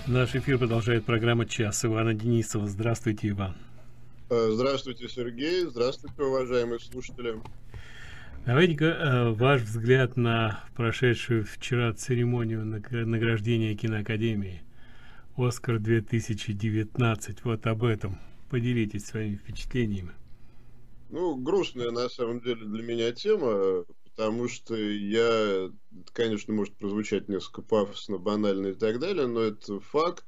Наш эфир продолжает программа «Час» Ивана Денисова. Здравствуйте, Иван. Здравствуйте, Сергей. Здравствуйте, уважаемые слушатели. Давайте-ка ваш взгляд на прошедшую вчера церемонию награждения киноакадемии «Оскар 2019». Вот об этом. Поделитесь своими впечатлениями. Ну, грустная на самом деле для меня тема, потому что это, конечно, может прозвучать несколько пафосно, банально и так далее, но это факт.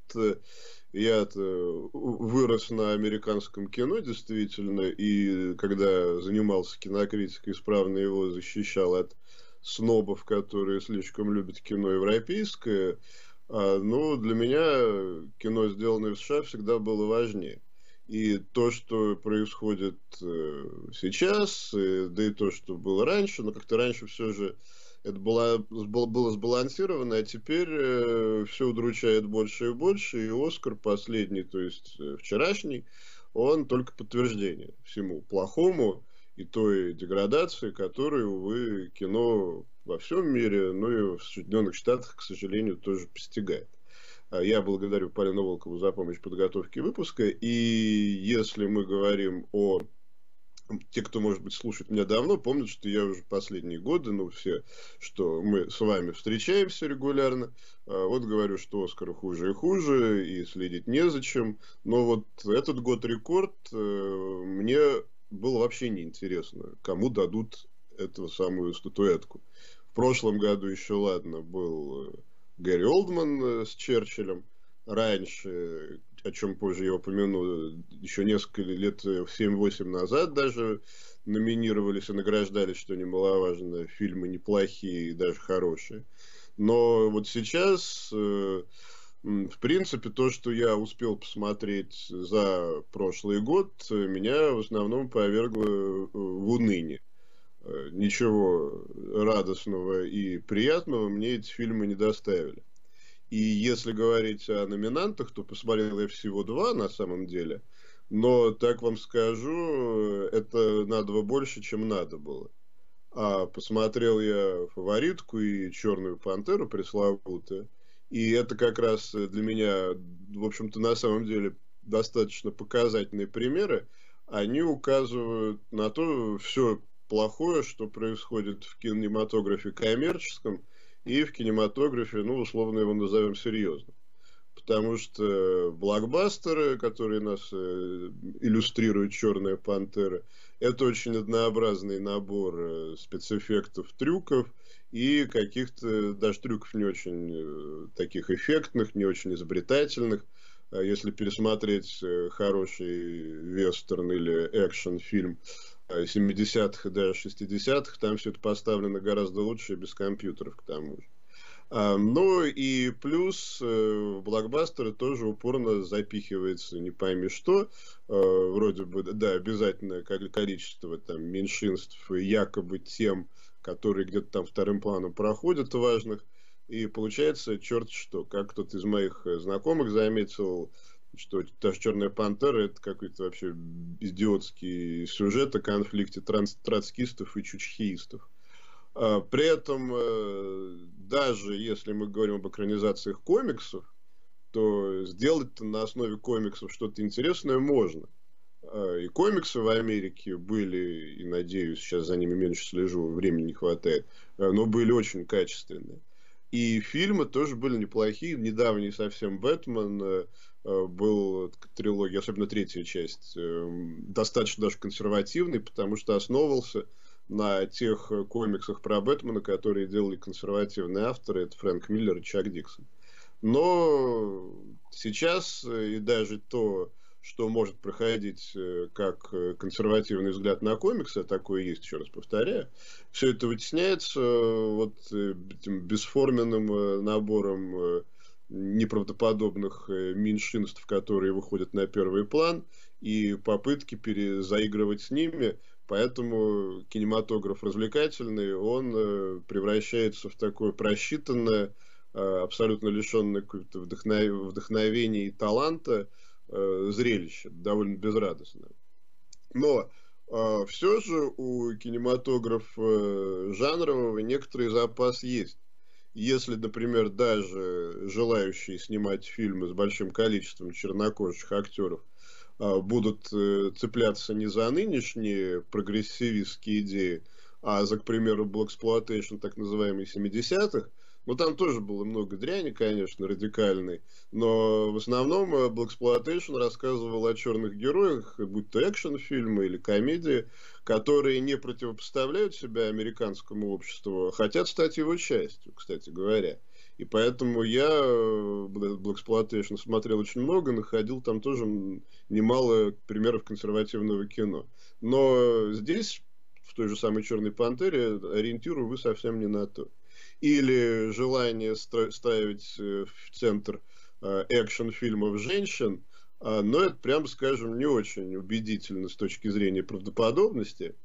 Я вырос на американском кино, действительно, и когда занимался кинокритикой, исправно его защищал от снобов, которые слишком любят кино европейское. Но для меня кино, сделанное в США, всегда было важнее. И то, что происходит сейчас, да и то, что было раньше, но как-то раньше все же это было сбалансировано, а теперь все удручает больше и больше, и Оскар последний, то есть вчерашний, он только подтверждение всему плохому и той деградации, которую, увы, кино во всем мире, ну и в Соединенных Штатах, к сожалению, тоже постигает. Я благодарю Полину Волкову за помощь в подготовке выпуска. И если мы говорим о... Те, кто, может быть, слушает меня давно, помнят, что я уже последние годы, ну, все, что мы с вами встречаемся регулярно, вот говорю, что Оскар хуже и хуже, и следить незачем. Но вот этот год рекорд мне было вообще неинтересно, кому дадут эту самую статуэтку. В прошлом году еще, ладно, был Гэри Олдман с Черчиллем. Раньше, о чем позже я упомяну, еще несколько лет, 7-8 назад даже номинировались и награждались, что немаловажно, фильмы неплохие и даже хорошие. Но вот сейчас, в принципе, то, что я успел посмотреть за прошлый год, меня в основном повергло в уныние. Ничего радостного и приятного мне эти фильмы не доставили. И если говорить о номинантах, то посмотрел я всего два на самом деле. Но, так вам скажу, это на два больше, чем надо было. А посмотрел я «Фаворитку» и «Черную пантеру» пресловутую. И это как раз для меня, в общем-то, на самом деле достаточно показательные примеры. Они указывают на то все плохое, что происходит в кинематографе коммерческом и в кинематографе, ну, условно его назовем серьезным. Потому что блокбастеры, которые нас иллюстрируют «Черная пантера», это очень однообразный набор спецэффектов, трюков и каких-то даже трюков не очень таких эффектных, не очень изобретательных. Если пересмотреть хороший вестерн или экшн-фильм 70-х и даже 60-х, там все это поставлено гораздо лучше и без компьютеров к тому же. Ну и плюс в блокбастеры тоже упорно запихивается не пойми что. Вроде бы, да, обязательное количество там меньшинств и якобы тем, которые где-то там вторым планом проходят, важных. И получается черт что. Как кто-то из моих знакомых заметил, что даже «Черная пантера» это какой-то вообще идиотский сюжет о конфликте троцкистов и чучхеистов. При этом, даже если мы говорим об экранизациях комиксов, то сделать-то на основе комиксов что-то интересное можно. И комиксы в Америке были, и надеюсь, сейчас за ними меньше слежу, времени не хватает, но были очень качественные. И фильмы тоже были неплохие. Недавний совсем «Бэтмен» был трилогия, особенно третья часть, достаточно даже консервативный, потому что основывался на тех комиксах про Бэтмена, которые делали консервативные авторы, это Фрэнк Миллер и Чак Диксон. Но сейчас и даже то, что может проходить как консервативный взгляд на комиксы, а такое есть, еще раз повторяю, все это вытесняется вот этим бесформенным набором неправдоподобных меньшинств, которые выходят на первый план, и попытки перезаигрывать с ними. Поэтому кинематограф развлекательный, он превращается в такое просчитанное, абсолютно лишенное какого-то вдохновения и таланта зрелище, довольно безрадостное. Но все же у кинематографа жанрового некоторый запас есть. если, например, даже желающие снимать фильмы с большим количеством чернокожих актеров будут цепляться не за нынешние прогрессивистские идеи, а за, к примеру, blaxploitation так называемый 70-х, ну, там тоже было много дряни, конечно, радикальной, но в основном blaxploitation рассказывал о черных героях, будь то экшн-фильмы или комедии, которые не противопоставляют себя американскому обществу, а хотят стать его частью, кстати говоря. И поэтому я blaxploitation смотрел очень много, находил там тоже немало примеров консервативного кино. Но здесь, в той же самой «Черной пантере», ориентир, увы, совсем не на то. Или желание ставить в центр экшн-фильмов женщин, но это, прямо скажем, не очень убедительно с точки зрения правдоподобности.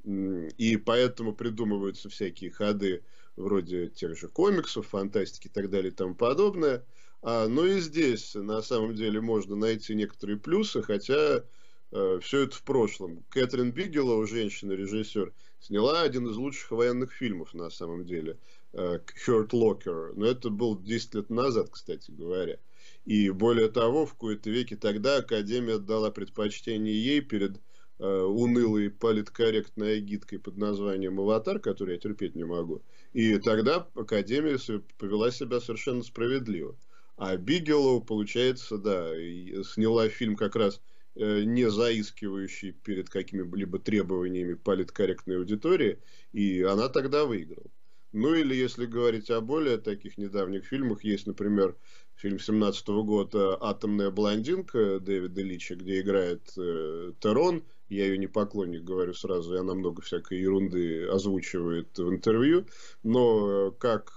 И поэтому придумываются всякие ходы вроде тех же комиксов, фантастики и так далее и тому подобное. Но и здесь на самом деле можно найти некоторые плюсы, хотя все это в прошлом. Кэтрин Бигелоу, женщина-режиссер, сняла один из лучших военных фильмов на самом деле, Hurt Locker. Но это было 10 лет назад, кстати говоря. И более того, в кои-то веки тогда Академия отдала предпочтение ей перед унылой политкорректной агиткой под названием «Аватар», которую я терпеть не могу. И тогда Академия повела себя совершенно справедливо. А Бигелоу, получается, да, сняла фильм как раз не заискивающий перед какими-либо требованиями политкорректной аудитории, и она тогда выиграла. Ну или если говорить о более таких недавних фильмах, есть, например, фильм 2017 года «Атомная блондинка» Дэвида Лича, где играет Терон. Я ее не поклонник, говорю сразу, и она много всякой ерунды озвучивает в интервью. Но как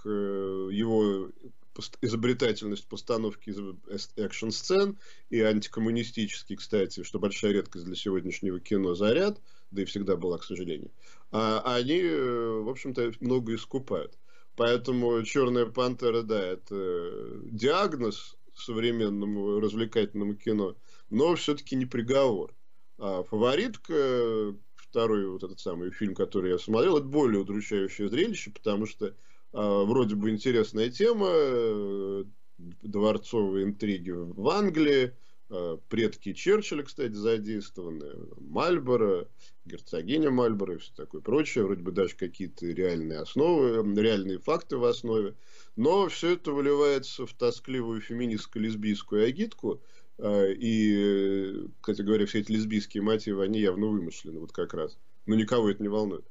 его изобретательность постановки экшн-сцен и антикоммунистический, кстати, что большая редкость для сегодняшнего кино, заряд, да и всегда была, к сожалению, они, в общем-то, много искупают. Поэтому «Черная пантера», да, это диагноз современному развлекательному кино, но все-таки не приговор. А «Фаворитка», второй вот этот самый фильм, который я смотрел, это более удручающее зрелище, потому что вроде бы интересная тема, дворцовые интриги в Англии, предки Черчилля, кстати, задействованы, Мальборо, герцогиня Мальборо и все такое прочее, вроде бы даже какие-то реальные основы, реальные факты в основе, но все это выливается в тоскливую феминистско-лесбийскую агитку, и, кстати говоря, все эти лесбийские мотивы, они явно вымышлены, вот как раз, но никого это не волнует.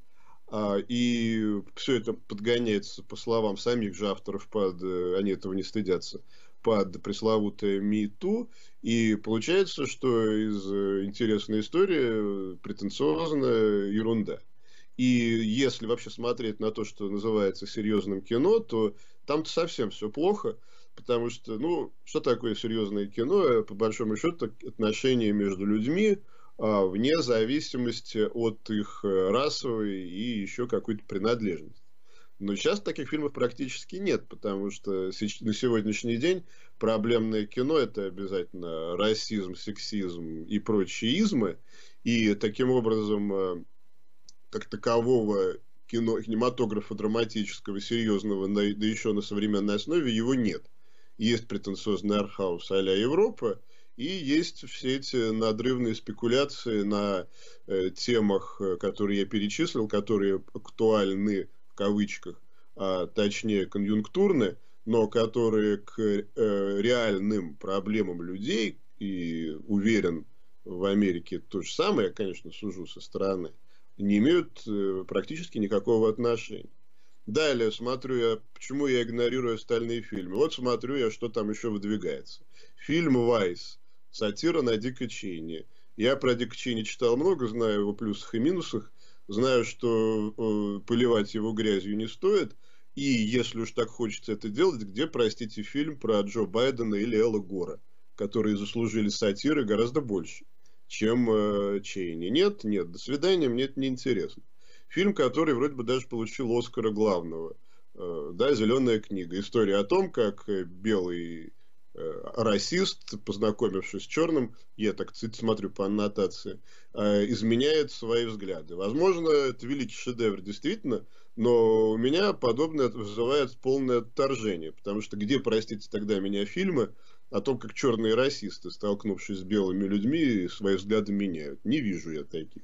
И все это подгоняется, по словам самих же авторов, они этого не стыдятся, под пресловутое #MeToo. И получается, что из интересной истории претенциозная ерунда. И если вообще смотреть на то, что называется серьезным кино, то там-то совсем все плохо. Потому что, ну, что такое серьезное кино? По большому счету, отношения между людьми, вне зависимости от их расовой и еще какой-то принадлежности. Но сейчас таких фильмов практически нет, потому что на сегодняшний день проблемное кино — это обязательно расизм, сексизм и прочие измы. И таким образом, как такового кинематографа драматического, серьезного, да еще на современной основе, его нет. Есть претенциозный артхаус а-ля Европа, и есть все эти надрывные спекуляции на темах, которые я перечислил, которые актуальны в кавычках, а точнее конъюнктурны, но которые к реальным проблемам людей, и уверен, в Америке то же самое, я, конечно, сужу со стороны, не имеют практически никакого отношения. Далее смотрю я, почему я игнорирую остальные фильмы. Вот смотрю я, что там еще выдвигается. Фильм «Вайс». Сатира на Дика Чейни. Я про Дика Чейни читал много, знаю его плюсах и минусах. Знаю, что поливать его грязью не стоит. И если уж так хочется это делать, где, простите, фильм про Джо Байдена или Элла Гора, которые заслужили сатиры гораздо больше, чем Чейни. Нет, до свидания, мне это не интересно. Фильм, который вроде бы даже получил Оскара главного. Да, «Зеленая книга». История о том, как белый расист, познакомившись с черным, я так смотрю по аннотации, изменяет свои взгляды. Возможно, это великий шедевр, действительно, но у меня подобное вызывает полное отторжение, потому что где, простите, тогда меня фильмы о том, как черные расисты, столкнувшись с белыми людьми, свои взгляды меняют? Не вижу я таких.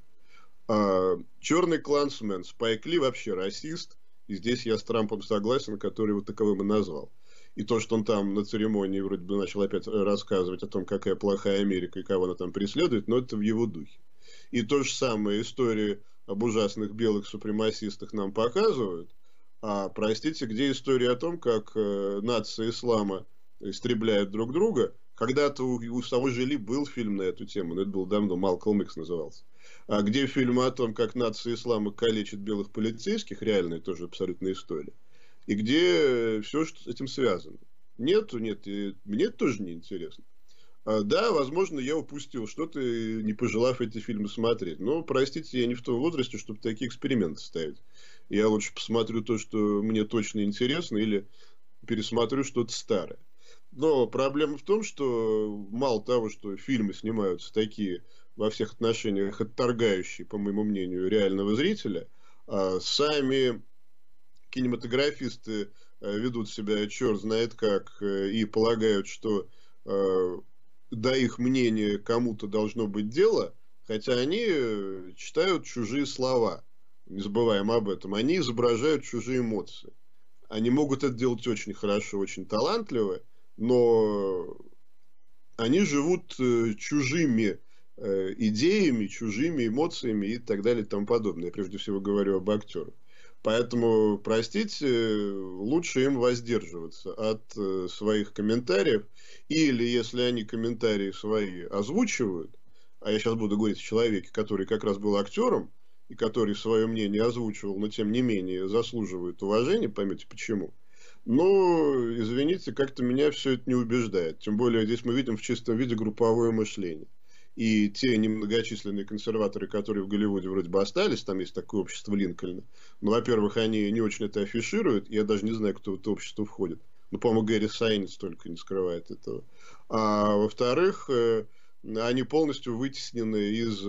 Черный клансмен Спайк Ли вообще расист, и здесь я с Трампом согласен, который его таковым и назвал. И то, что он там на церемонии вроде бы начал опять рассказывать о том, какая плохая Америка и кого она там преследует, но это в его духе. И то же самое истории об ужасных белых супремасистах нам показывают. А, простите, где история о том, как нация ислама истребляет друг друга? Когда-то у самого Жили был фильм на эту тему, но это было давно, Малкольм Икс назывался. А где фильм о том, как нация ислама калечит белых полицейских, реальная тоже абсолютная история. И где все, что с этим связано. Нету, нет, и мне это тоже не интересно. Да, возможно, я упустил что-то, не пожелав эти фильмы смотреть. Но, простите, я не в том возрасте, чтобы такие эксперименты ставить. Я лучше посмотрю то, что мне точно интересно, или пересмотрю что-то старое. Но проблема в том, что мало того, что фильмы снимаются такие во всех отношениях отторгающие, по моему мнению, реального зрителя, сами кинематографисты ведут себя черт знает как и полагают, что до их мнения кому-то должно быть дело, хотя они читают чужие слова, не забываем об этом, они изображают чужие эмоции. Они могут это делать очень хорошо, очень талантливо, но они живут чужими идеями, чужими эмоциями и так далее и тому подобное. Я прежде всего говорю об актерах. Поэтому, простите, лучше им воздерживаться от своих комментариев. Или, если они комментарии свои озвучивают, а я сейчас буду говорить о человеке, который как раз был актером, и который свое мнение озвучивал, но тем не менее заслуживает уважения, поймете почему. Но, извините, как-то меня все это не убеждает. Тем более, здесь мы видим в чистом виде групповое мышление. И те немногочисленные консерваторы, которые в Голливуде вроде бы остались, там есть такое общество Линкольна. Но, во-первых, они не очень это афишируют. Я даже не знаю, кто в это общество входит. Ну, по-моему, Гэри Сайнец только не скрывает этого. А во-вторых, они полностью вытеснены из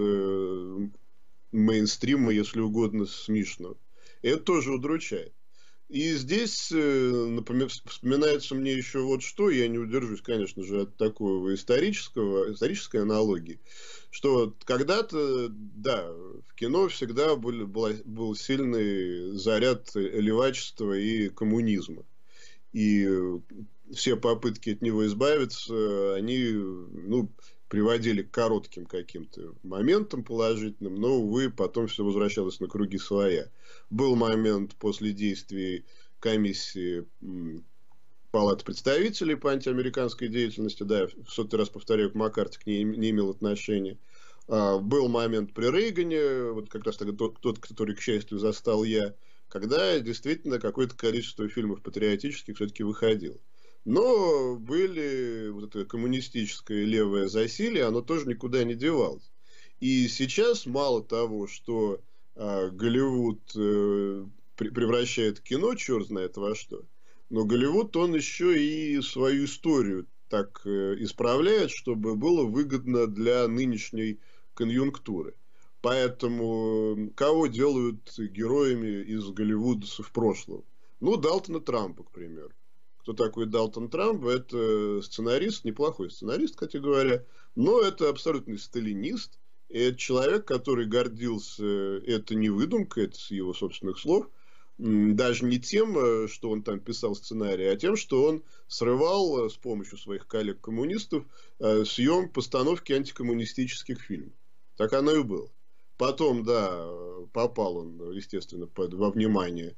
мейнстрима, если угодно, смешно. И это тоже удручает. И здесь вспоминается мне еще вот что, я не удержусь, конечно же, от такого исторической аналогии, что когда-то, да, в кино всегда был сильный заряд левачества и коммунизма. И все попытки от него избавиться, они, ну, приводили к коротким каким-то моментам положительным, но, увы, потом все возвращалось на круги своя. Был момент после действий комиссии Палаты представителей по антиамериканской деятельности, да, в сотый раз повторяю, Маккарти к ней не имел отношения. Был момент при Рейгане, вот как раз тогда тот, который, к счастью, застал я, когда действительно какое-то количество фильмов патриотических все-таки выходило. Но были вот это коммунистическое левое засилие, оно тоже никуда не девалось. И сейчас мало того, что Голливуд превращает кино, черт знает во что, но Голливуд, он еще и свою историю так исправляет, чтобы было выгодно для нынешней конъюнктуры. Поэтому кого делают героями из голливудцев прошлого? Ну, Далтона Трампа, к примеру. Кто такой Далтон Трамп? Это сценарист, неплохой сценарист, кстати говоря, но это абсолютный сталинист. И это человек, который гордился, это не выдумка, это с его собственных слов, даже не тем, что он там писал сценарий, а тем, что он срывал с помощью своих коллег-коммунистов съем постановки антикоммунистических фильмов. Так оно и было. Потом, да, попал он, естественно, во внимание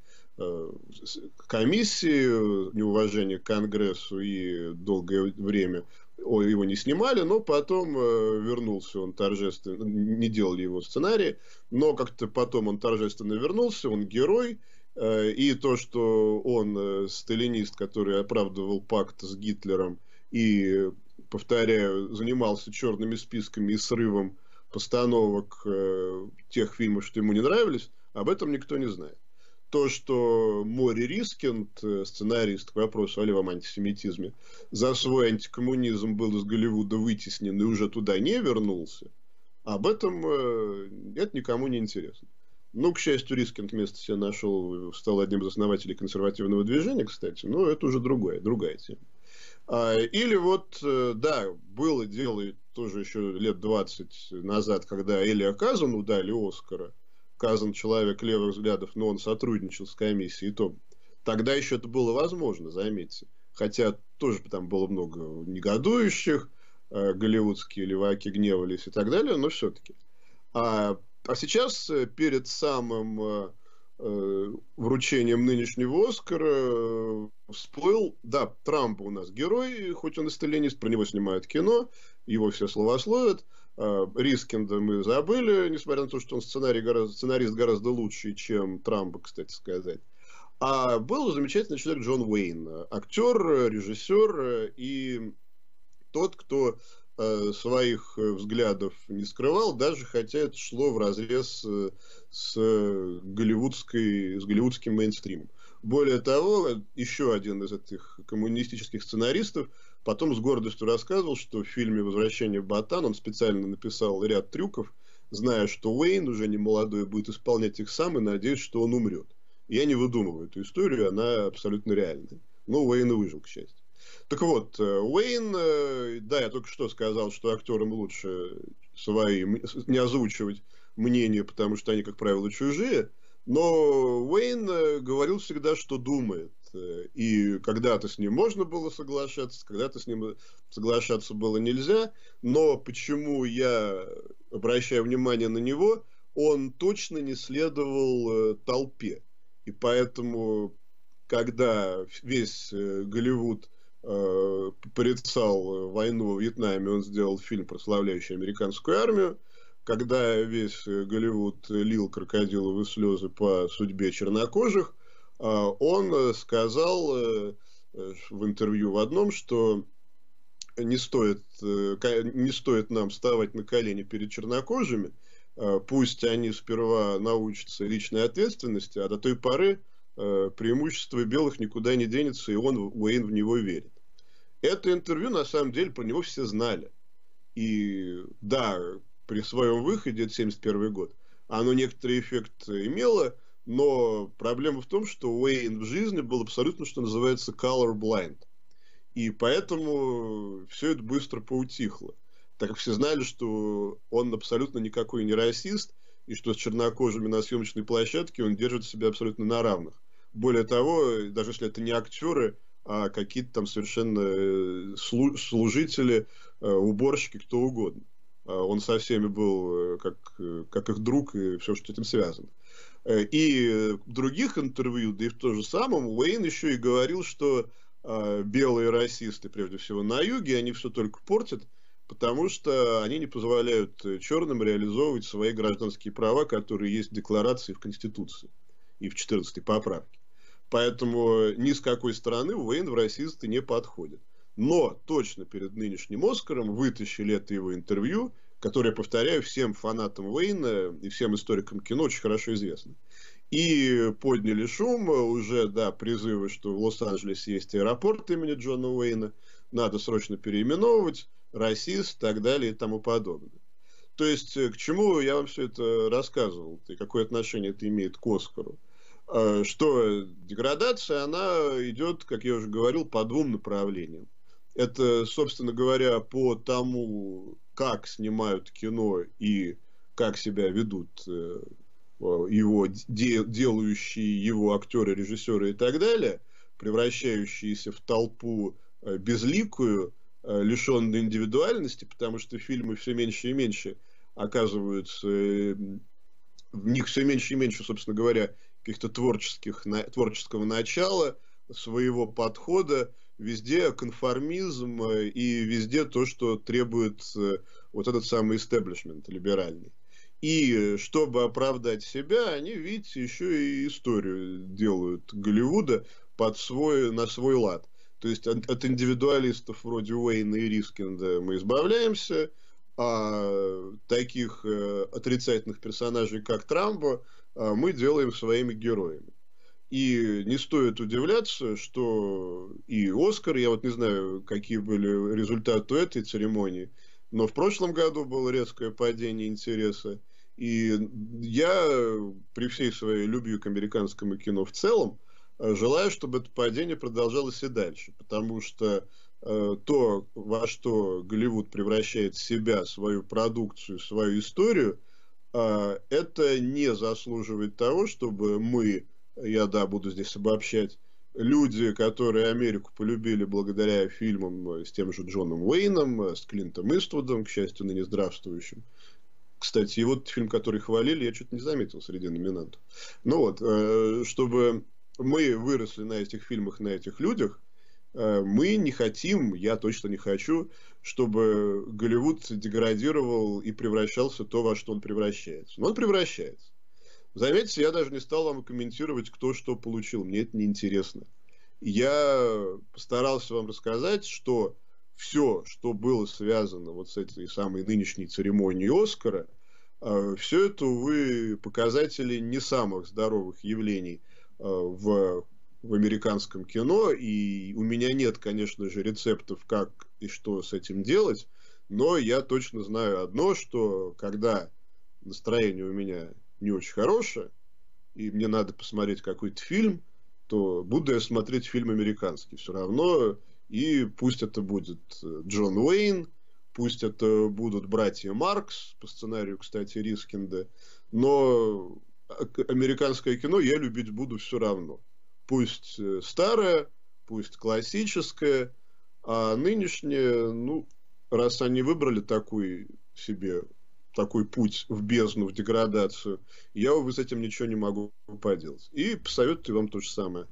комиссии, неуважение к Конгрессу, и долгое время его не снимали, но потом вернулся он торжественно, не делали его сценарий, но как-то потом он торжественно вернулся, он герой, и то, что он сталинист, который оправдывал пакт с Гитлером и, повторяю, занимался черными списками и срывом постановок тех фильмов, что ему не нравились, об этом никто не знает. то, что Мори Рискинд, сценарист, к вопросу о левом антисемитизме, за свой антикоммунизм был из Голливуда вытеснен и уже туда не вернулся, об этом это никому не интересно. Ну, к счастью, Рискинд место себе нашел, стал одним из основателей консервативного движения, кстати, но это уже другая тема. Или вот, да, было дело тоже еще лет 20 назад, когда Элиа Казану дали Оскара. Казан человек левых взглядов, но он сотрудничал с комиссией, и то тогда еще это было возможно, заметьте. Хотя тоже там было много негодующих, голливудские леваки гневались и так далее, но все-таки. А сейчас перед самым вручением нынешнего Оскара всплыл, да, Трамп у нас герой, хоть он и сталинист, про него снимают кино, его все словословят. Рискинда мы забыли, несмотря на то, что он сценарист гораздо лучше, чем Трамп, кстати сказать. А был замечательный человек Джон Уэйн, актер, режиссер и тот, кто своих взглядов не скрывал, даже хотя это шло вразрез с голливудским мейнстримом. Более того, еще один из этих коммунистических сценаристов потом с гордостью рассказывал, что в фильме «Возвращение в Батан» он специально написал ряд трюков, зная, что Уэйн уже не молодой будет исполнять их сам, и надеясь, что он умрет. Я не выдумываю эту историю, она абсолютно реальная. Но Уэйн и выжил, к счастью. Так вот, Уэйн, да, я только что сказал, что актерам лучше свои не озвучивать мнения, потому что они, как правило, чужие. Но Уэйн говорил всегда, что думает. И когда-то с ним можно было соглашаться, когда-то с ним соглашаться было нельзя. Но почему я обращаю внимание на него, он точно не следовал толпе. И поэтому, когда весь Голливуд порицал войну в Вьетнаме, он сделал фильм, прославляющий американскую армию. Когда весь Голливуд лил крокодиловые слезы по судьбе чернокожих, он сказал в интервью в одном, что не стоит нам вставать на колени перед чернокожими, пусть они сперва научатся личной ответственности, а до той поры преимущество белых никуда не денется, и Уэйн в него верит. Это интервью, на самом деле, про него все знали. И да, при своем выходе, это 1971 год, оно некоторый эффект имело, но проблема в том, что Уэйн в жизни был абсолютно, что называется, colorblind. И поэтому все это быстро поутихло. Так как все знали, что он абсолютно никакой не расист, и что с чернокожими на съемочной площадке он держит себя абсолютно на равных. Более того, даже если это не актеры, а какие-то там совершенно служители, уборщики, кто угодно. Он со всеми был как их друг и все, что с этим связано. И в других интервью, да и в том же самом, Уэйн еще и говорил, что белые расисты, прежде всего на юге, они все только портят, потому что они не позволяют черным реализовывать свои гражданские права, которые есть в Декларации, в Конституции и в 14-й поправке. Поэтому ни с какой стороны Уэйн в расисты не подходит. Но точно перед нынешним Оскаром вытащили это его интервью, которое, повторяю, всем фанатам Уэйна и всем историкам кино очень хорошо известно. И подняли шум, уже, да, призывы, что в Лос-Анджелесе есть аэропорт имени Джона Уэйна, надо срочно переименовывать, расист, так далее и тому подобное. То есть, к чему я вам все это рассказывал, и какое отношение это имеет к Оскару? Что деградация, она идет, как я уже говорил, по двум направлениям. Это, собственно говоря, по тому, как снимают кино и как себя ведут его делающие его актеры, режиссеры и так далее, превращающиеся в толпу безликую, лишенную индивидуальности, потому что фильмы все меньше и меньше оказываются, в них все меньше и меньше, собственно говоря, каких-то творческого начала, своего подхода, везде конформизм и везде то, что требует вот этот самый истеблишмент либеральный. И чтобы оправдать себя, они, видите, еще и историю делают Голливуда на свой лад. То есть от индивидуалистов вроде Уэйна и Рискинда мы избавляемся, а таких отрицательных персонажей, как Трампа, мы делаем своими героями. И не стоит удивляться, что и Оскар, я вот не знаю, какие были результаты этой церемонии, но в прошлом году было резкое падение интереса. И я, при всей своей любви к американскому кино в целом, желаю, чтобы это падение продолжалось и дальше. Потому что то, во что Голливуд превращает себя, свою продукцию, свою историю, это не заслуживает того, чтобы мы, я, да, буду здесь обобщать, люди, которые Америку полюбили благодаря фильмам с тем же Джоном Уэйном, с Клинтом Иствудом, к счастью, ныне здравствующим. Кстати, и вот фильм, который хвалили, я что-то не заметил среди номинантов. Ну вот, чтобы мы выросли на этих фильмах, на этих людях, мы не хотим, я точно не хочу, чтобы Голливуд деградировал и превращался в то, во что он превращается. Но он превращается. Заметьте, я даже не стал вам комментировать, кто что получил. Мне это неинтересно. Я постарался вам рассказать, что все, что было связано вот с этой самой нынешней церемонией Оскара, все это, увы, показатели не самых здоровых явлений в американском кино. И у меня нет, конечно же, рецептов, как и что с этим делать. Но я точно знаю одно, что когда настроение у меня не очень хорошее, и мне надо посмотреть какой-то фильм, то буду я смотреть фильм американский все равно. И пусть это будет Джон Уэйн, пусть это будут братья Маркс, по сценарию, кстати, Рискинда, но американское кино я любить буду все равно. Пусть старое, пусть классическое, а нынешнее, ну, раз они выбрали такой путь в бездну, в деградацию, я, увы, с этим ничего не могу поделать. И посоветую вам то же самое.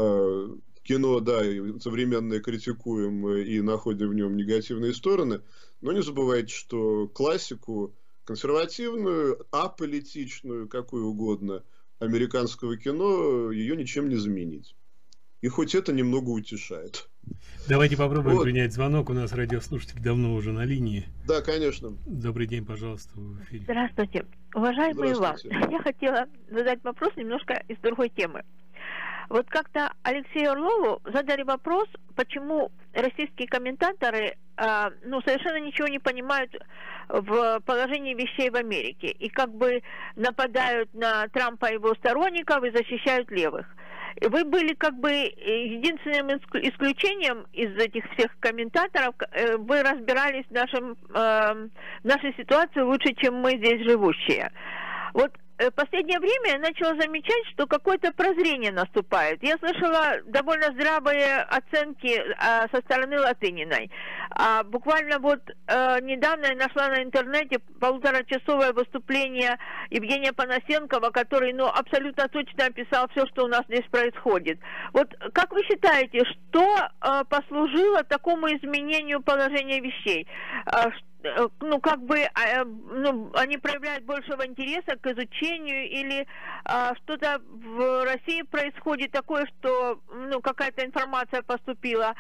Кино, да, современное критикуем и находим в нем негативные стороны, но не забывайте, что классику, консервативную, аполитичную, какую угодно, американского кино, ее ничем не заменить. И хоть это немного утешает. Давайте попробуем принять звонок. У нас радиослушатель давно уже на линии. Да, конечно. Добрый день, пожалуйста, в эфире. Здравствуйте. Уважаемый Иван, я хотела задать вопрос немножко из другой темы. Вот как-то Алексею Орлову задали вопрос, почему российские комментаторы совершенно ничего не понимают в положении вещей в Америке и как бы нападают на Трампа и его сторонников и защищают левых. И вы были как бы единственным исключением из этих всех комментаторов. Вы разбирались в нашей ситуации лучше, чем мы здесь живущие. Вот в последнее время я начала замечать, что какое-то прозрение наступает. Я слышала довольно здравые оценки со стороны Латыниной. Буквально вот недавно я нашла на интернете полуторачасовое выступление Евгения Панасенкова, который абсолютно точно описал все, что у нас здесь происходит. Вот как вы считаете, что послужило такому изменению положения вещей? Они проявляют большего интереса к изучению или что-то в России происходит такое, что какая-то информация поступила,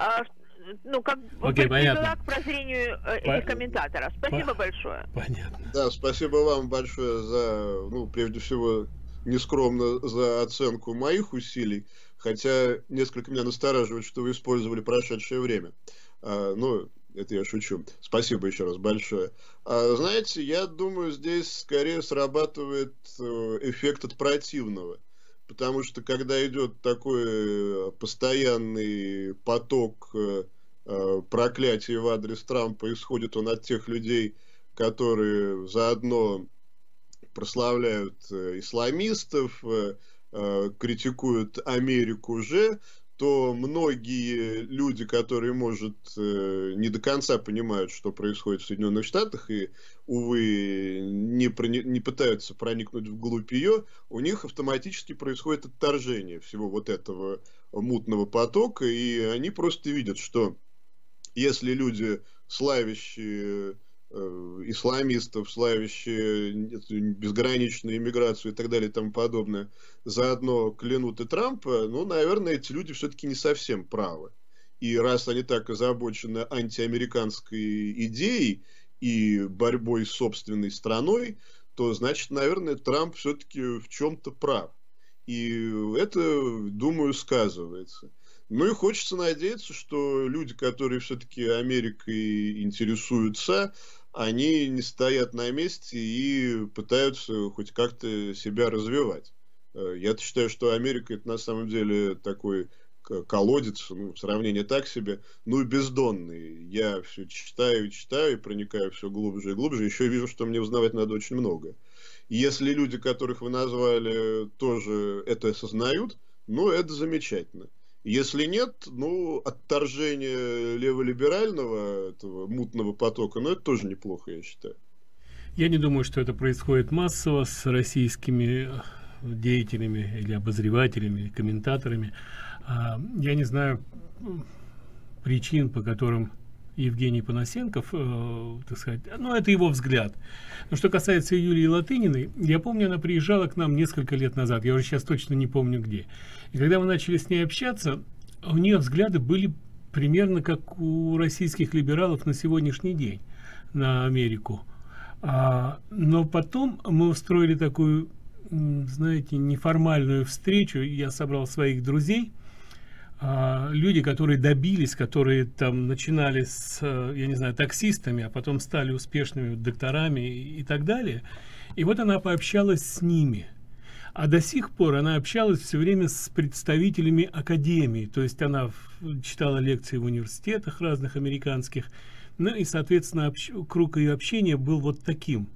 привела к прозрению этих комментаторов. Спасибо большое. Понятно. Да, спасибо вам большое за, прежде всего, нескромно за оценку моих усилий, хотя несколько меня настораживает, что вы использовали прошедшее время. Это я шучу. Спасибо еще раз большое. Знаете, я думаю, здесь скорее срабатывает эффект от противного. Потому что когда идет такой постоянный поток проклятий в адрес Трампа, исходит он от тех людей, которые заодно прославляют исламистов, критикуют Америку уже, то многие люди, которые, может, не до конца понимают, что происходит в Соединенных Штатах, и, увы, не пытаются проникнуть вглубь ее, у них автоматически происходит отторжение всего вот этого мутного потока, и они просто видят, что если люди, славящие исламистов, славящие безграничную иммиграцию и так далее и тому подобное, заодно клянут и Трампа, наверное, эти люди все-таки не совсем правы. И раз они так озабочены антиамериканской идеей и борьбой с собственной страной, то, значит, наверное, Трамп все-таки в чем-то прав. И это, думаю, сказывается. Ну и хочется надеяться, что люди, которые все-таки Америкой интересуются, они не стоят на месте и пытаются хоть как-то себя развивать. Я считаю, что Америка это на самом деле такой колодец, ну, сравнение так себе, ну и бездонный. Я все читаю и читаю, и проникаю все глубже и глубже, еще вижу, что мне узнавать надо очень много. Если люди, которых вы назвали, тоже это осознают, ну, это замечательно. Если нет, ну, отторжение леволиберального, этого мутного потока, ну, это тоже неплохо, я считаю. Я не думаю, что это происходит массово с российскими деятелями или обозревателями, или комментаторами. Я не знаю причин, по которым Евгений Панасенков, так сказать, ну, это его взгляд. Но что касается Юлии Латыниной, я помню, она приезжала к нам несколько лет назад, я уже сейчас точно не помню где. И когда мы начали с ней общаться, у нее взгляды были примерно как у российских либералов на сегодняшний день, на Америку. Но потом мы устроили такую, знаете, неформальную встречу, я собрал своих друзей, люди, которые добились, которые там начинали с, я не знаю, таксистами, а потом стали успешными докторами и так далее. И вот она пообщалась с ними. А до сих пор она общалась все время с представителями академии. То есть она читала лекции в университетах разных американских. Ну и, соответственно, круг ее общения был вот таким.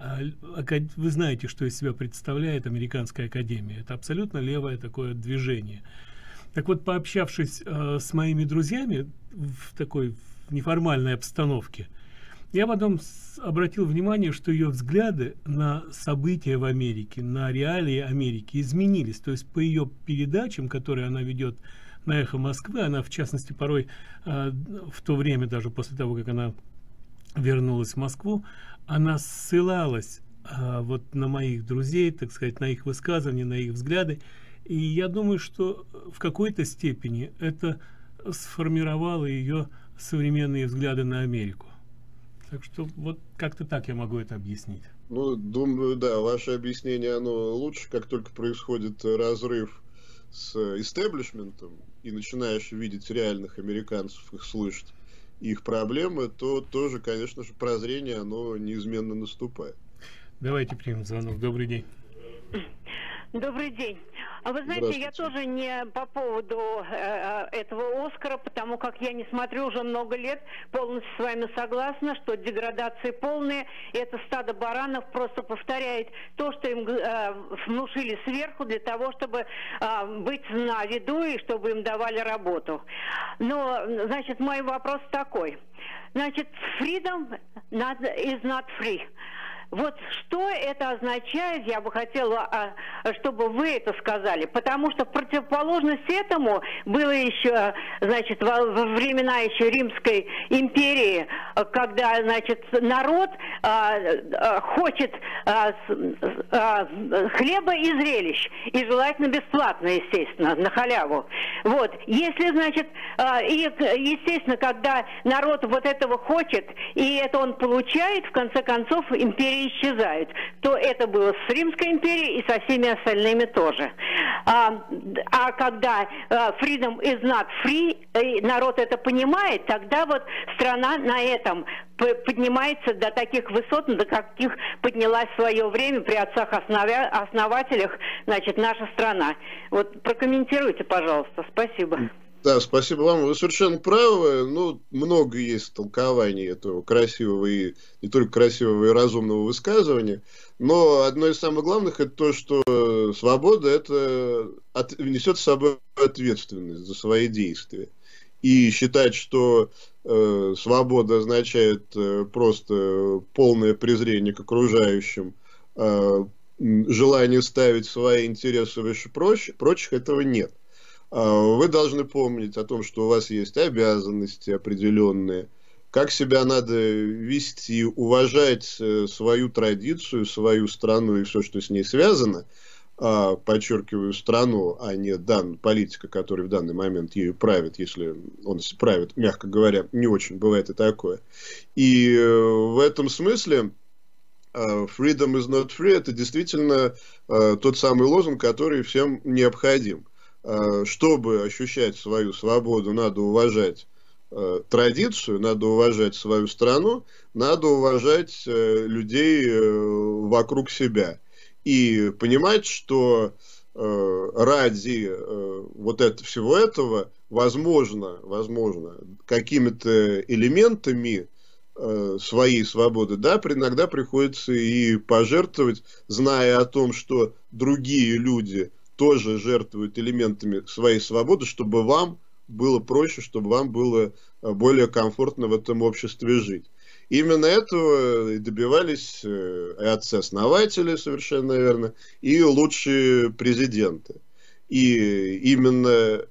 Вы знаете, что из себя представляет Американская академия. Это абсолютно левое такое движение. Так вот, пообщавшись с моими друзьями в такой неформальной обстановке, я потом обратил внимание, что ее взгляды на события в Америке, на реалии Америки изменились. То есть по ее передачам, которые она ведет на «Эхо Москвы», она, в частности, порой в то время, даже после того, как она вернулась в Москву, она ссылалась вот на моих друзей, так сказать, на их высказывания, на их взгляды. И я думаю, что в какой-то степени это сформировало ее современные взгляды на Америку. Так что вот как-то так я могу это объяснить. Ну, думаю, да, ваше объяснение, оно лучше, как только происходит разрыв с истеблишментом, и начинаешь видеть реальных американцев, их слышать, их проблемы, то тоже, конечно же, прозрение, оно неизменно наступает. Давайте примем звонок. Добрый день. Добрый день. А вы знаете, я тоже не по поводу этого Оскара, потому как я не смотрю уже много лет, полностью с вами согласна, что деградации полные, и это стадо баранов просто повторяет то, что им внушили сверху для того, чтобы быть на виду и чтобы им давали работу. Но, значит, мой вопрос такой. Значит, freedom is not free. Вот что это означает, я бы хотела, чтобы вы это сказали, потому что в противоположность этому было еще, значит, во времена еще Римской империи, когда, значит, народ хочет хлеба и зрелищ, и желательно бесплатно, естественно, на халяву. Вот, если, значит, и, естественно, когда народ вот этого хочет, и это он получает, в конце концов, империя исчезают, то это было с Римской империей и со всеми остальными тоже. А когда freedom is not free, и народ это понимает, тогда вот страна на этом поднимается до таких высот, до каких поднялась в свое время при отцах-основателях, значит, наша страна. Вот прокомментируйте, пожалуйста. Спасибо. Да, спасибо вам. Вы совершенно правы. Ну, много есть толкований этого красивого и не только красивого и разумного высказывания. Но одно из самых главных это то, что свобода это несет с собой ответственность за свои действия. И считать, что свобода означает просто полное презрение к окружающим, желание ставить свои интересы выше прочих, этого нет. Вы должны помнить о том, что у вас есть обязанности определенные, как себя надо вести, уважать свою традицию, свою страну и все, что с ней связано, подчеркиваю, страну, а не политика, который в данный момент ею правит, если он правит, мягко говоря, не очень бывает и такое. И в этом смысле freedom is not free — это действительно тот самый лозунг, который всем необходим. Чтобы ощущать свою свободу, надо уважать традицию, надо уважать свою страну, надо уважать людей вокруг себя. И понимать, что ради всего этого возможно какими-то элементами своей свободы, да, иногда приходится и пожертвовать, зная о том, что другие люди тоже жертвуют элементами своей свободы, чтобы вам было проще, чтобы вам было более комфортно в этом обществе жить. Именно этого и добивались и отцы-основатели, совершенно верно, и лучшие президенты. И именно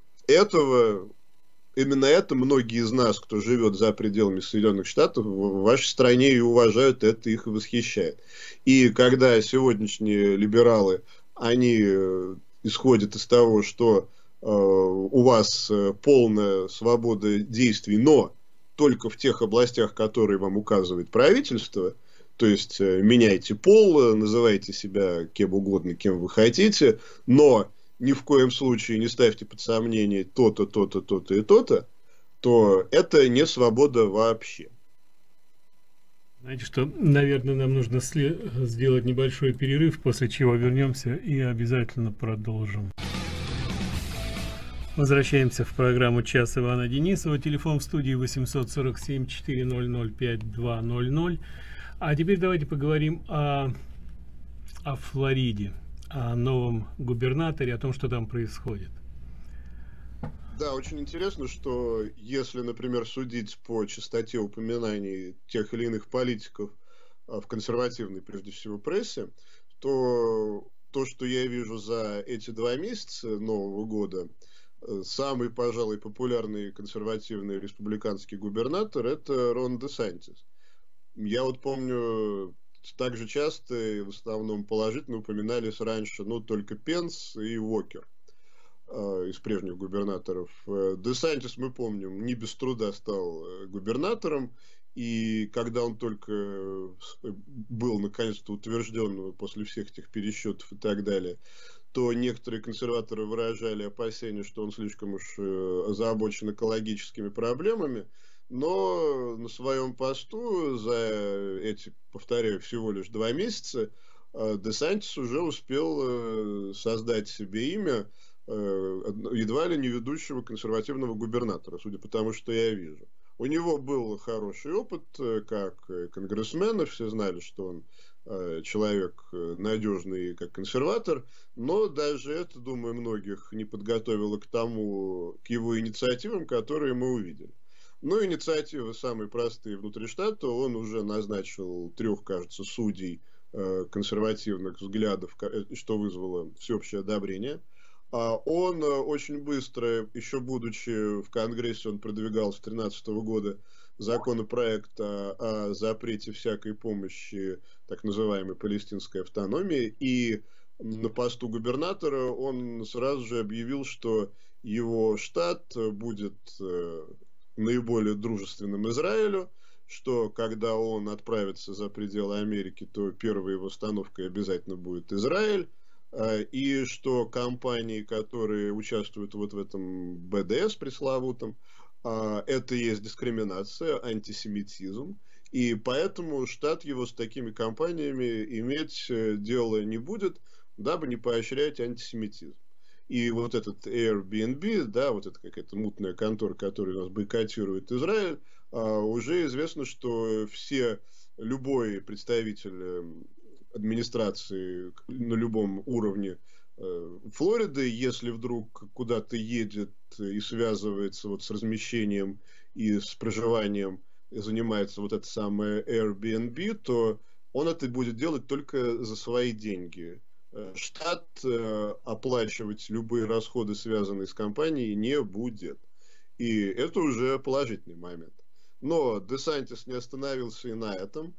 это многие из нас, кто живет за пределами Соединенных Штатов, в вашей стране и уважают это, их восхищает. И когда сегодняшние либералы, они исходят из того, что у вас полная свобода действий, но только в тех областях, которые вам указывает правительство, то есть меняйте пол, называйте себя кем угодно, кем вы хотите, но ни в коем случае не ставьте под сомнение то-то, то-то, то-то и то-то, то это не свобода вообще. Знаете что, наверное, нам нужно сделать небольшой перерыв, после чего вернемся и обязательно продолжим. Возвращаемся в программу «Час» Ивана Денисова. Телефон в студии 847-400-5200. А теперь давайте поговорим о Флориде, о новом губернаторе, о том, что там происходит. Да, очень интересно, что если, например, судить по частоте упоминаний тех или иных политиков в консервативной, прежде всего, прессе, то то, что я вижу за эти 2 месяца Нового года, самый, пожалуй, популярный консервативный республиканский губернатор — это Рон Десантис. Я вот помню, так же часто и в основном положительно упоминались раньше, только Пенс и Уокер из прежних губернаторов. Десантис, мы помним, не без труда стал губернатором, и когда он только был наконец-то утвержден после всех этих пересчетов и так далее, то некоторые консерваторы выражали опасения, что он слишком уж озабочен экологическими проблемами, но на своем посту за эти, повторяю, всего лишь 2 месяца Десантис уже успел создать себе имя едва ли не ведущего консервативного губернатора, судя по тому, что я вижу. У него был хороший опыт как конгрессмена, все знали, что он человек надежный как консерватор, но даже это, думаю, многих не подготовило к его инициативам, которые мы увидели. Но инициативы самые простые внутри штата. Он уже назначил 3, кажется, судей консервативных взглядов, что вызвало всеобщее одобрение. Он очень быстро, еще будучи в Конгрессе, он продвигал с 2013 года законопроект о запрете всякой помощи так называемой палестинской автономии, и на посту губернатора он сразу же объявил, что его штат будет наиболее дружественным Израилю, что когда он отправится за пределы Америки, то первой его остановкой обязательно будет Израиль, и что компании, которые участвуют вот в этом БДС пресловутом, это и есть дискриминация, антисемитизм, и поэтому штат его с такими компаниями иметь дело не будет, дабы не поощрять антисемитизм. И вот этот Airbnb, да, вот это какая-то мутная контора, которая у нас бойкотирует Израиль, уже известно, что любой представитель администрации на любом уровне Флориды, если вдруг куда-то едет и связывается вот с размещением и с проживанием, и занимается вот это самое Airbnb, то он это будет делать только за свои деньги. Штат оплачивать любые расходы, связанные с компанией, не будет. И это уже положительный момент. Но Десантис не остановился и на этом.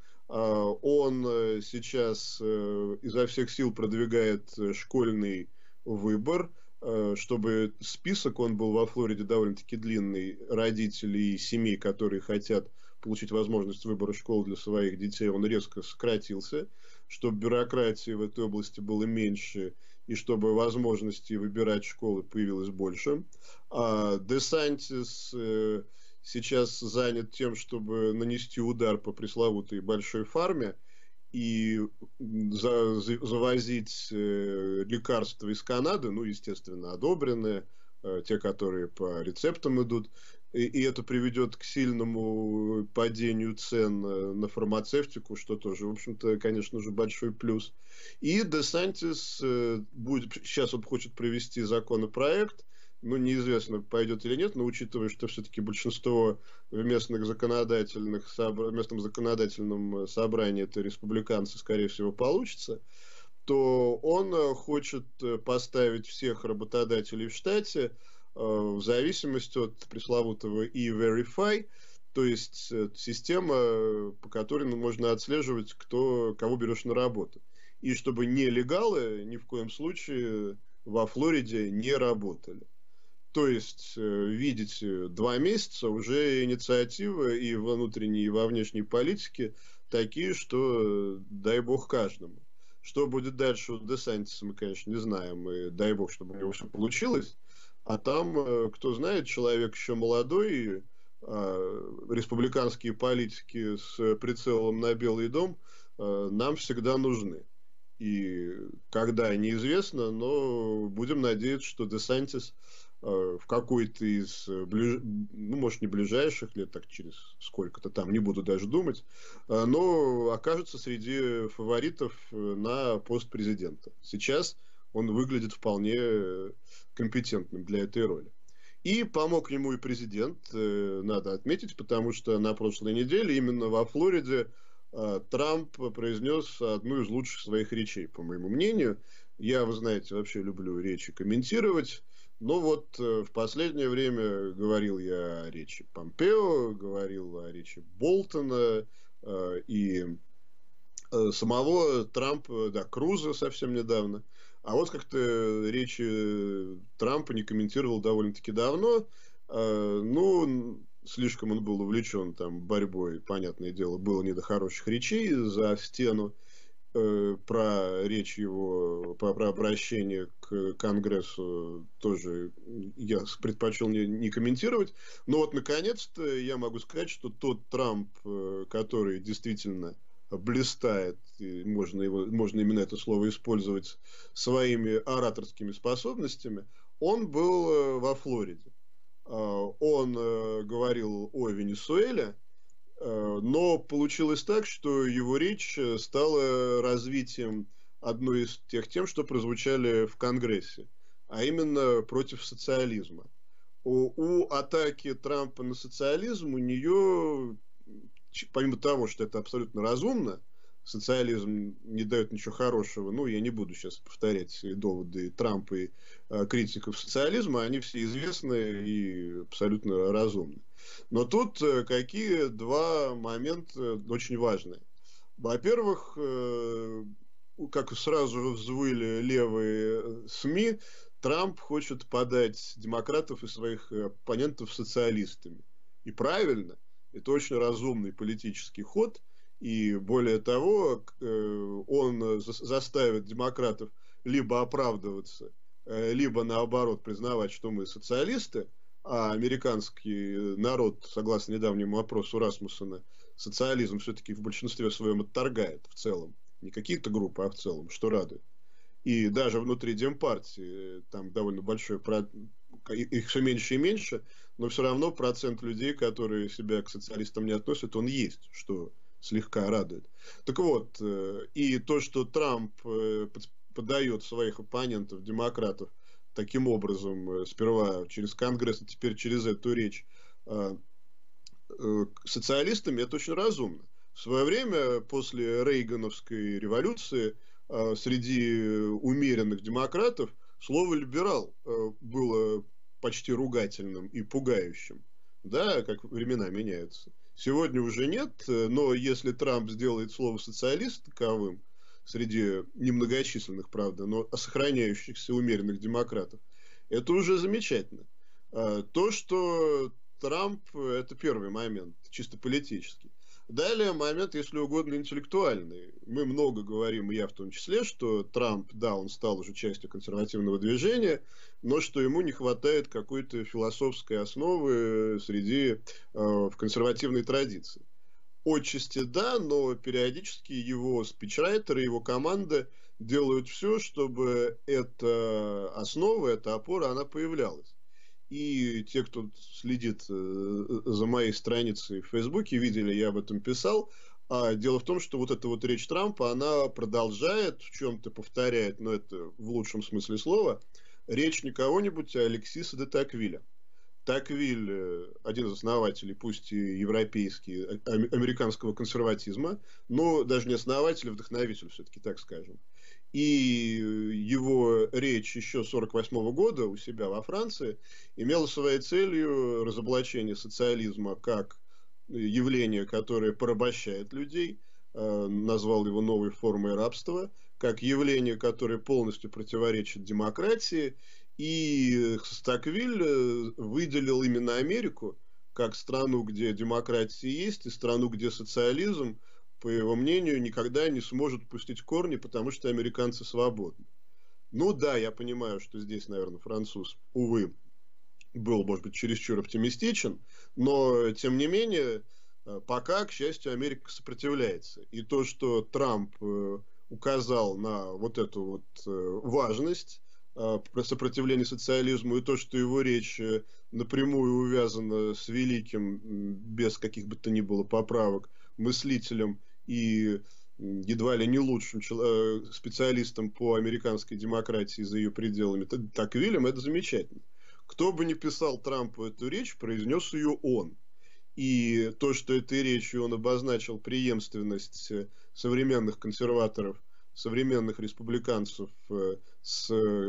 Он сейчас изо всех сил продвигает школьный выбор. чтобы список, он был во Флориде довольно-таки длинный, родителей и семей, которые хотят получить возможность выбора школ для своих детей, он резко сократился, чтобы бюрократии в этой области было меньше, и чтобы возможности выбирать школы появилось больше. А Десантис сейчас занят тем, чтобы нанести удар по пресловутой большой фарме и завозить лекарства из Канады, ну, естественно, одобренные, те, которые по рецептам идут, и это приведет к сильному падению цен на фармацевтику, что тоже, в общем-то, конечно же, большой плюс. И Десантис сейчас он хочет провести законопроект, ну, неизвестно, пойдет или нет, но учитывая, что все-таки большинство в местном законодательном собрании это республиканцы, скорее всего, получится, то он хочет поставить всех работодателей в штате в зависимости от пресловутого E-Verify, то есть система, по которой можно отслеживать, кого берешь на работу. И чтобы нелегалы ни в коем случае во Флориде не работали. То есть, видите, 2 месяца уже инициативы и внутренней, и во внешней политике такие, что дай бог каждому. Что будет дальше у Десантиса, мы, конечно, не знаем, и дай бог, чтобы у него все получилось. А там, кто знает, человек еще молодой, республиканские политики с прицелом на Белый дом нам всегда нужны. И когда, неизвестно, но будем надеяться, что Десантис в какой-то из, ну, может, не ближайших лет, так через сколько-то там, не буду даже думать, но окажется среди фаворитов на пост президента. Сейчас он выглядит вполне компетентным для этой роли. И помог ему и президент, надо отметить, потому что на прошлой неделе именно во Флориде Трамп произнес одну из лучших своих речей, по моему мнению. Я, вы знаете, вообще люблю речи комментировать. Но вот в последнее время говорил я о речи Помпео, говорил о речи Болтона и самого Трампа, да, Круза совсем недавно. А вот как-то речи Трампа не комментировал довольно-таки давно. Ну, слишком он был увлечен там борьбой, понятное дело, было не до хороших речей за стену. Про речь его, про обращение к Конгрессу тоже я предпочел не комментировать. Но вот, наконец-то, я могу сказать, что тот Трамп, который действительно блистает, и можно именно это слово использовать, своими ораторскими способностями, он был во Флориде. Он говорил о Венесуэле, но получилось так, что его речь стала развитием одной из тех тем, что прозвучали в Конгрессе, а именно против социализма. У атаки Трампа на социализм, у нее, помимо того, что это абсолютно разумно, социализм не дает ничего хорошего, ну, я не буду сейчас повторять доводы Трампа и критиков социализма, они все известны и абсолютно разумны. Но тут какие два момента очень важные. Во-первых, как сразу взвыли левые СМИ, Трамп хочет подать демократов и своих оппонентов социалистами. И правильно, это очень разумный политический ход. И более того, он заставит демократов либо оправдываться, либо наоборот признавать, что мы социалисты, а американский народ, согласно недавнему опросу Расмуссена, социализм все-таки в большинстве своем отторгает в целом. Не какие-то группы, а в целом, что радует. И даже внутри Демпартии там довольно большой, их все меньше и меньше, но все равно процент людей, которые себя к социалистам не относят, он есть, что слегка радует. Так вот, и то, что Трамп подает своих оппонентов, демократов, таким образом, сперва через Конгресс, а теперь через эту речь, социалистами, это очень разумно. В свое время, после Рейгановской революции, среди умеренных демократов слово «либерал» было почти ругательным и пугающим. Да, как времена меняются. Сегодня уже нет, но если Трамп сделает слово «социалист» таковым, среди немногочисленных, правда, но сохраняющихся умеренных демократов, Это уже замечательно. То, что Трамп, это первый момент, чисто политический. Далее момент, если угодно, интеллектуальный. Мы много говорим, и я в том числе, что Трамп, да, он стал уже частью консервативного движения, но что ему не хватает какой-то философской основы в консервативной традиции. Отчасти да, но периодически его спичрайтеры, его команда делают все, чтобы эта основа, эта опора, она появлялась. И те, кто следит за моей страницей в Фейсбуке, видели, я об этом писал. А дело в том, что вот эта вот речь Трампа, она продолжает, в чем-то повторяет, но это в лучшем смысле слова, речь не кого-нибудь, а Алексиса де Таквиля. Таквиль один из основателей, пусть и европейский, американского консерватизма, но даже не основатель, а вдохновитель, все-таки так скажем. И его речь еще 1948 года у себя во Франции имела своей целью разоблачение социализма как явление, которое порабощает людей, назвал его новой формой рабства, как явление, которое полностью противоречит демократии. И Таквиль выделил именно Америку как страну, где демократия есть, и страну, где социализм, по его мнению, никогда не сможет пустить корни, потому что американцы свободны. Ну да, я понимаю, что здесь, наверное, француз, увы, был, может быть, чересчур оптимистичен, но, тем не менее, пока, к счастью, Америка сопротивляется. И то, что Трамп указал на вот эту вот важность сопротивления социализму, и то, что его речь напрямую увязана с великим, без каких бы то ни было поправок, мыслителем и едва ли не лучшим специалистом по американской демократии за ее пределами, Таквилем, это замечательно. Кто бы ни писал Трампу эту речь, произнес ее он. И то, что этой речью он обозначил преемственность современных консерваторов, современных республиканцев с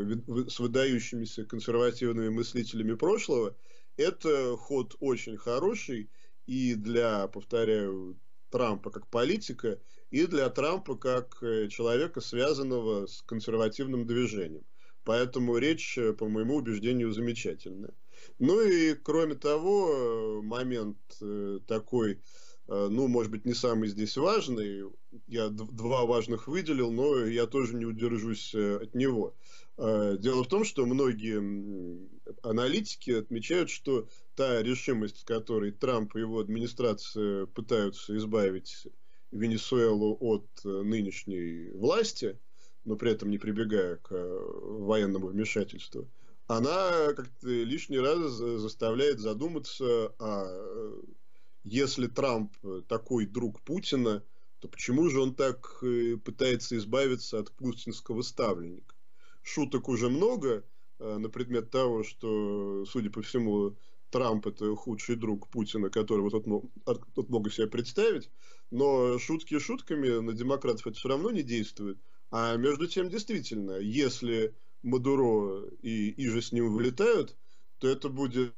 выдающимися консервативными мыслителями прошлого, это ход очень хороший и для, повторяю, Трампа как политика, и для Трампа как человека, связанного с консервативным движением. Поэтому речь, по моему убеждению, замечательная. Ну и, кроме того, момент такой, ну, может быть, не самый здесь важный. Я два важных выделил, но я тоже не удержусь от него. Дело в том, что многие аналитики отмечают, что та решимость, с которой Трамп и его администрация пытаются избавить Венесуэлу от нынешней власти, но при этом не прибегая к военному вмешательству, она как-то лишний раз заставляет задуматься, если Трамп такой друг Путина, то почему же он так пытается избавиться от путинского ставленника? Шуток уже много на предмет того, что, судя по всему, Трамп – это худший друг Путина, которого тот мог себе представить. Но шутки шутками, на демократов это все равно не действует. А между тем, действительно, если Мадуро и иже с ним вылетают, то это будет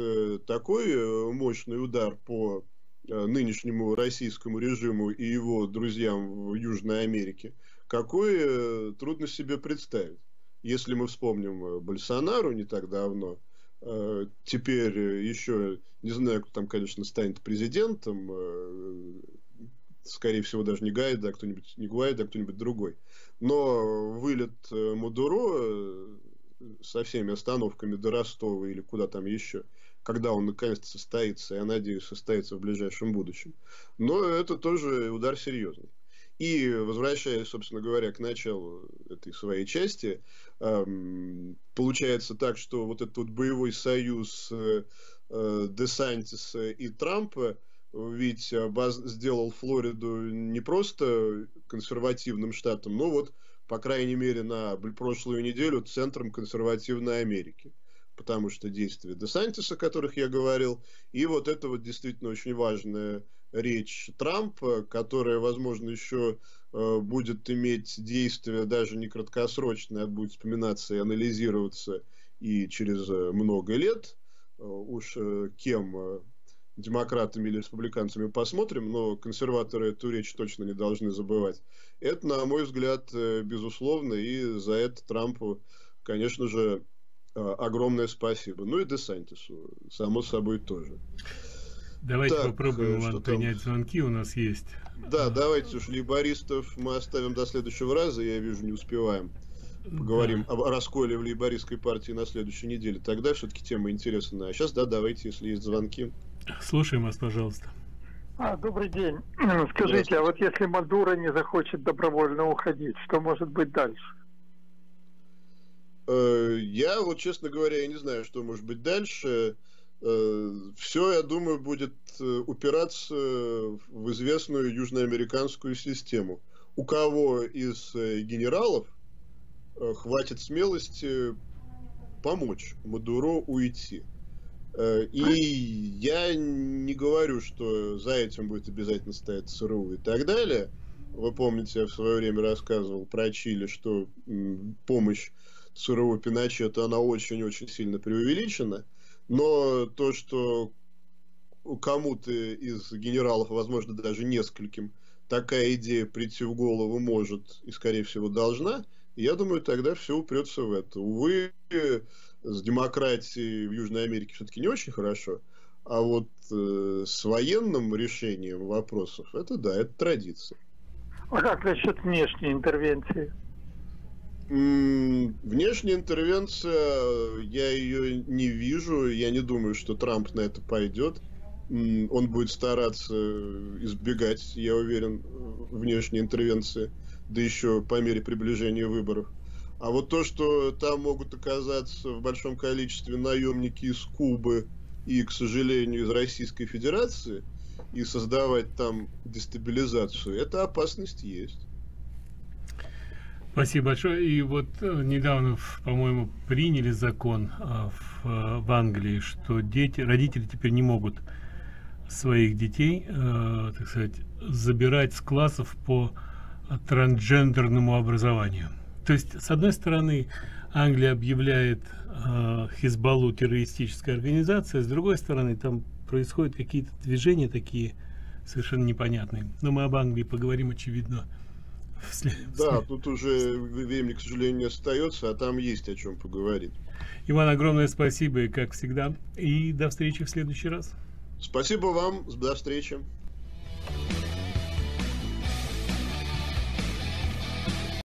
такой мощный удар по нынешнему российскому режиму и его друзьям в Южной Америке, какой трудно себе представить. Если мы вспомним Больсонару не так давно, теперь еще, не знаю, кто там, конечно, станет президентом, скорее всего, даже не Гайда, а кто-нибудь, не Гуайда, а кто-нибудь другой. Но вылет Мадуро со всеми остановками до Ростова или куда там еще, когда он наконец-то состоится, я надеюсь, состоится в ближайшем будущем. Но это тоже удар серьезный. И, возвращаясь, собственно говоря, к началу этой своей части, получается так, что вот этот вот боевой союз Десантиса и Трампа ведь сделал Флориду не просто консервативным штатом, но вот, по крайней мере, на прошлую неделю центром консервативной Америки. Потому что действия Десантиса, о которых я говорил, и вот это вот действительно очень важная речь Трампа, которая, возможно, еще будет иметь действие даже не краткосрочное, а будет вспоминаться и анализироваться и через много лет. Уж кем, демократами или республиканцами, посмотрим, но консерваторы эту речь точно не должны забывать. Это, на мой взгляд, безусловно, и за это Трампу, конечно же, огромное спасибо. Ну и Десантису, само собой, тоже. Давайте попробуем, Иван, принять звонки, у нас есть. Да, давайте уж лейбористов мы оставим до следующего раза, я вижу, не успеваем. Поговорим о расколе в лейбористской партии на следующей неделе. Тогда все-таки тема интересная. А сейчас, да, давайте, если есть звонки. Слушаем вас, пожалуйста. Добрый день. Скажите, а вот если Мадуро не захочет добровольно уходить, что может быть дальше? Я, вот честно говоря, я не знаю, что может быть дальше. Все, я думаю, будет упираться в известную южноамериканскую систему. У кого из генералов хватит смелости помочь Мадуро уйти? И я не говорю, что за этим будет обязательно стоять ЦРУ и так далее. Вы помните, я в свое время рассказывал про Чили, что помощь ЦРУ Пиночету, она очень-очень сильно преувеличена. Но то, что кому-то из генералов, возможно, даже нескольким, такая идея прийти в голову может и, скорее всего, должна, я думаю, тогда все упрется в это. Увы, с демократией в Южной Америке все-таки не очень хорошо, а вот с военным решением вопросов, это да, это традиция. А как насчет внешней интервенции? Внешняя интервенция, я ее не вижу, я не думаю, что Трамп на это пойдет. Он будет стараться избегать, я уверен, внешней интервенции, да еще по мере приближения выборов. А вот то, что там могут оказаться в большом количестве наемники из Кубы и, к сожалению, из Российской Федерации, и создавать там дестабилизацию, эта опасность есть. Спасибо большое. И вот недавно, по-моему, приняли закон в Англии, что родители теперь не могут своих детей, так сказать, забирать с классов по трансгендерному образованию. То есть, с одной стороны, Англия объявляет Хизбаллу террористической организацией, с другой стороны, там происходят какие-то движения такие совершенно непонятные. Но мы об Англии поговорим, очевидно, да, тут уже времени, к сожалению, не остается, а там есть о чем поговорить. Иван, огромное спасибо, и как всегда. И до встречи в следующий раз. Спасибо вам, до встречи.